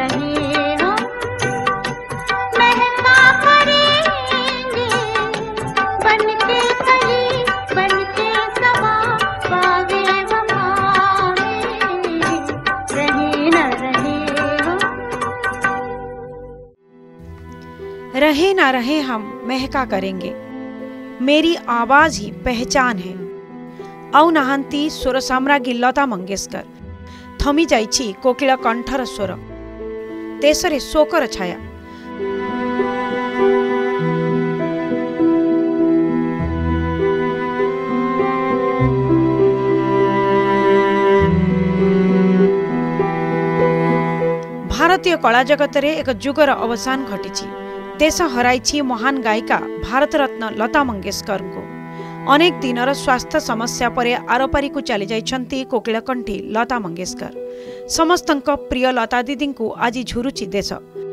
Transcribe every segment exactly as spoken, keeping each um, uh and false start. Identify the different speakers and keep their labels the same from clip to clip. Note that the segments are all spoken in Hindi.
Speaker 1: रहे हम महका करेंगे बनके कली बनके सबा पावे वफावे रहे न रहे हम
Speaker 2: रहे ना रहे हम महका करेंगे मेरी आवाज ही पहचान है। औ नहांती स्वर साम्राज्ञी लता मंगेशकर थमी जाइछि कोकिल कंठर स्वर देशरे शोकर छाया। भारतीय कला जगतरे एक जुगर अवसान घटिछि। देश हराइछि महान गायिका भारत रत्न लता मंगेशकर को। अनेक दिनर स्वास्थ्य समस्या परे आरपारी को चली जाइछंती कोकिलकंठी लता मंगेशकर। समस्तंक प्रिय लता दीदी को आज झुरुछि देश।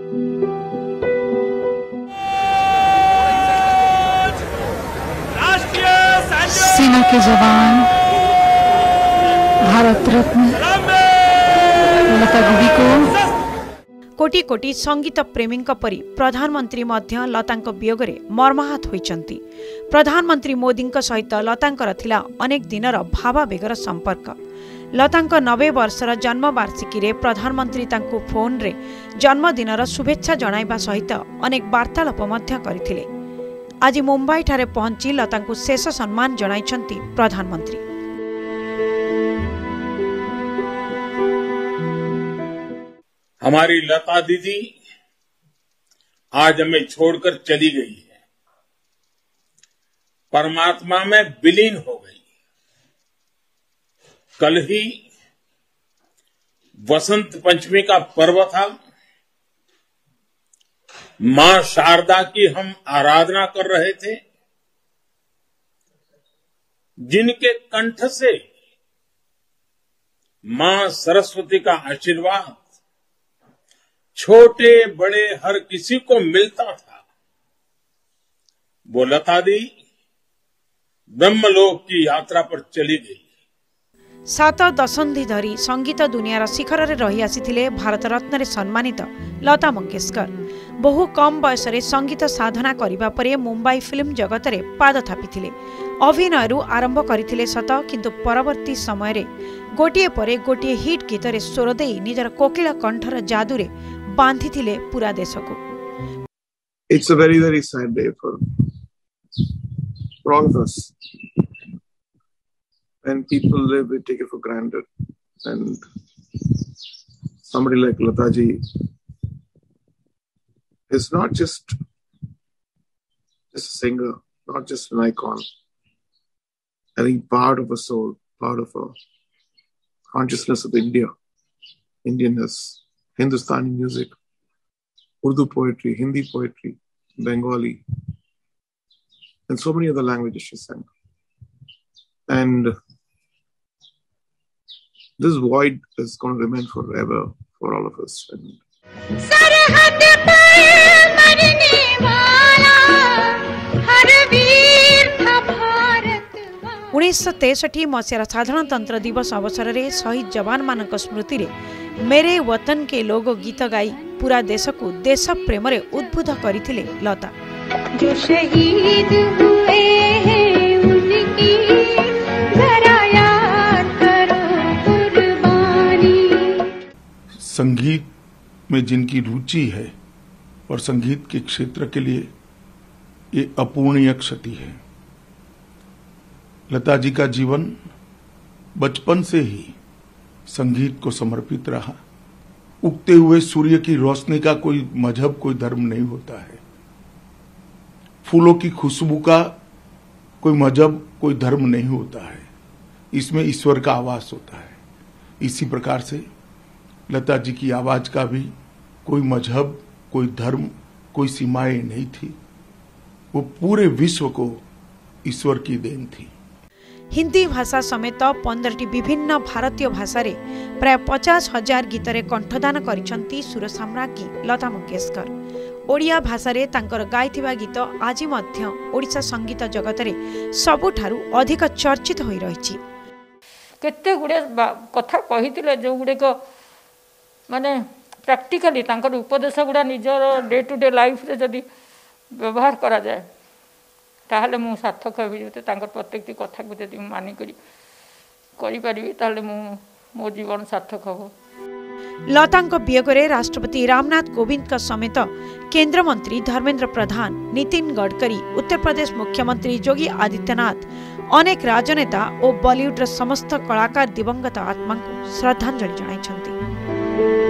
Speaker 3: सेना के जवान भारत रत्न लता दीदी को
Speaker 2: कोटी कोटी संगीत प्रेमी परी प्रधानमंत्री मध्य लतांक वियोगरे मर्माहत होइचंती। प्रधानमंत्री मोदी सहित लतांकर थिला अनेक दिनर भावावेगर संपर्क। लतांक नबे वर्षर जन्मवार्षिकी रे प्रधानमंत्री तांको फोन रे जन्मदिनर शुभेच्छा जणाइबा सहित अनेक वार्तालाप मध्य करथिले। आज मुंबई ठारे पहुंची लतांको शेष सम्मान जणाइछंती प्रधानमंत्री।
Speaker 4: हमारी लता दीदी आज हमें छोड़कर चली गई है, परमात्मा में विलीन हो गई। कल ही वसंत पंचमी का पर्व था। मां शारदा की हम आराधना कर रहे थे, जिनके कंठ से मां सरस्वती का आशीर्वाद छोटे बड़े हर किसी को मिलता था। वो लता दी ब्रह्मलोक की यात्रा पर चली गई।
Speaker 2: सात दशंधि धरी संगीत दुनियार शिखर रे रही आसीथिले भारत रत्न रे सम्मानित लता मंगेशकर। बहु कम बयस रे संगीत साधना करिबा परे मुंबई फिल्म जगत रे पाद थापिथिले। अभिनयरू आरंभ करथिले सत, किंतु परवर्ती समय रे गोटिए परे गोटिए हिट गीत रे स्वर देई निजर कोकिल कंठर जादू रे बांधिथिले पूरा देश को।
Speaker 5: It's a very very sad day for for all of us. When people live, we take it for granted, and somebody like Lata ji is not just just a singer, not just an icon. I think part of a soul, part of a consciousness of India, Indianness, Hindustani music, Urdu poetry, Hindi poetry, Bengali, and so many other languages she sang. And this void is going to remain forever for all of us. And
Speaker 2: उन्नीस सौ तेसठी मसीहार साधारणतंत्र दिवस अवसर में शहीद जवान मान स्मृति रे मेरे वतन के लोग गीत गाई पूरा देश को देश प्रेम रे उद्बुद्ध करथिले लता।
Speaker 1: जो शहीद हुए हैं उनकी जरा याद करो कुर्बानी।
Speaker 6: संगीत में जिनकी रुचि है और संगीत के क्षेत्र के लिए ये अपूर्णीय क्षति है। लता जी का जीवन बचपन से ही संगीत को समर्पित रहा। उगते हुए सूर्य की रोशनी का कोई मजहब, कोई धर्म नहीं होता है। फूलों की खुशबू का कोई मजहब, कोई धर्म नहीं होता है। इसमें ईश्वर का आवास होता है। इसी प्रकार से लता जी की आवाज का भी कोई मजहब, कोई धर्म, कोई सीमाएं नहीं थी। वो पूरे विश्व को ईश्वर की देन थी।
Speaker 2: हिंदी भाषा समेत पंद्रटी विभिन्न भारतीय भाषा रे प्राय पचास हजार गीत रे कंठदान करिसंती सुर साम्राज्ञी लता मंगेशकर। ओडिया भाषा रे तांकर गाइथिबा गीत आज मध्य ओडिशा संगीत जगत रे सबुठारु अधिक चर्चित होई रहिछि।
Speaker 7: केते गुडे कथा कहितिले जो गुडे को माने प्राक्टिकली तांकर उपदेश गुड़ा निजर डे टू डे लाइफ रे जदि व्यवहार करा जाए ताहले मु सार्थक हेबी जते तांकर प्रत्येकटी कथा को जदि मानिकरी करि परिबी ताहले मु मो जीवन सार्थक हबो।
Speaker 2: लताଙ୍କ वियोगरे राष्ट्रपति रामनाथ कोविंद समेत केंद्र मंत्री धर्मेंद्र प्रधान, नितिन गडकरी, उत्तर प्रदेश मुख्यमंत्री योगी आदित्यनाथ, अनेक राजनेता और बॉलीवुड समस्त कलाकार दिवंगत आत्मा को श्रद्धांजलि जणाइछन्ति।